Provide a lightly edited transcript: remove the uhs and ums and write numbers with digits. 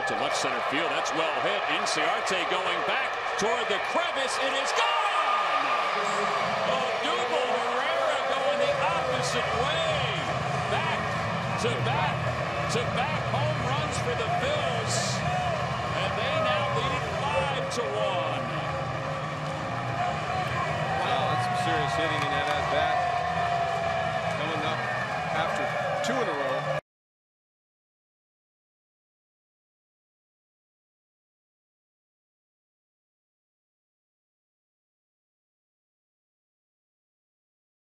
to left center field. That's well hit. Inciarte going back toward the crevice. It is gone! Odubel Herrera going the opposite way. Back to back to back home runs for the Phillies. And they now lead it 5-1. Wow, that's some serious hitting in that at-bat. Coming up after 2 in a row.